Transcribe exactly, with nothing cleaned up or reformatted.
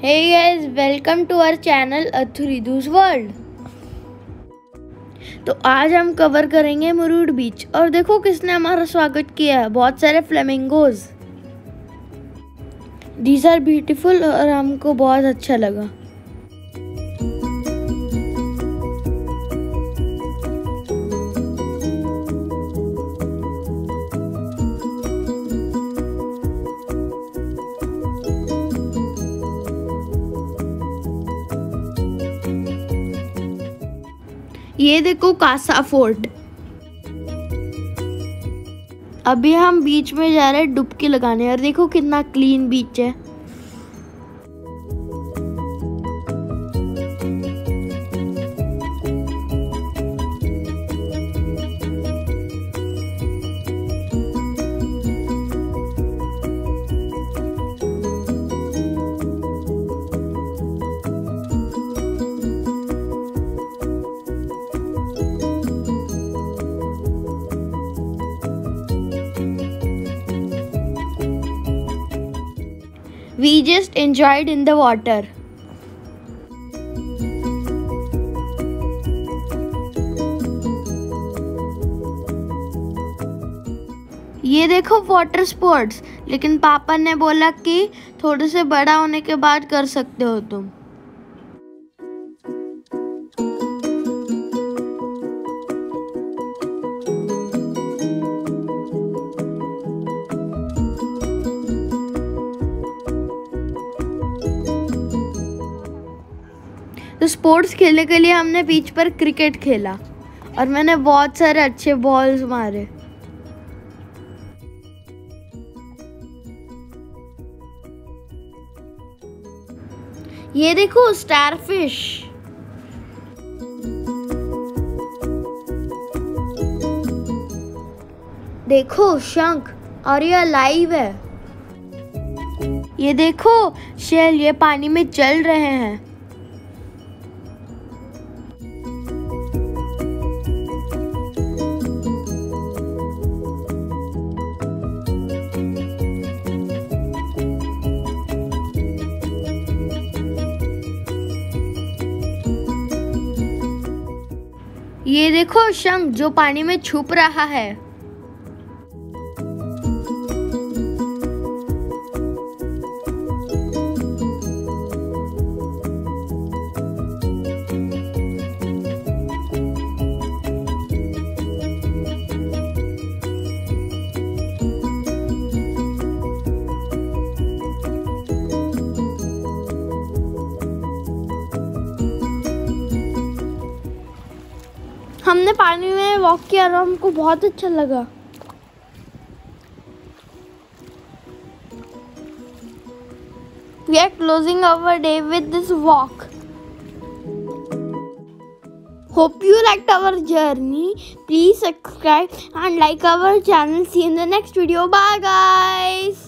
Hey guys, welcome to our channel अथुरिदूस world. तो आज हम कवर करेंगे मुरुड बीच और देखो किसने हमारा स्वागत किया है, बहुत सारे फ्लेमिंगोज। दीज आर ब्यूटीफुल और हमको बहुत अच्छा लगा। ये देखो कासा फोर्ट। अभी हम बीच में जा रहे हैं डुबकी लगाने और देखो कितना क्लीन बीच है। We just enjoyed in the water. ये देखो वाटर स्पोर्ट्स, लेकिन पापा ने बोला कि थोड़े से बड़ा होने के बाद कर सकते हो तुम। तो स्पोर्ट्स खेलने के लिए हमने बीच पर क्रिकेट खेला और मैंने बहुत सारे अच्छे बॉल्स मारे। ये देखो स्टारफिश। देखो शंख और ये लाइव है। ये देखो शेल, ये पानी में चल रहे हैं। ये देखो शंख जो पानी में छुप रहा है। हमने पानी में वॉक किया और हमको बहुत अच्छा लगा। We are closing our day with this walk. Hope you liked our journey. Please subscribe and like our channel. See you in the next video. Bye guys.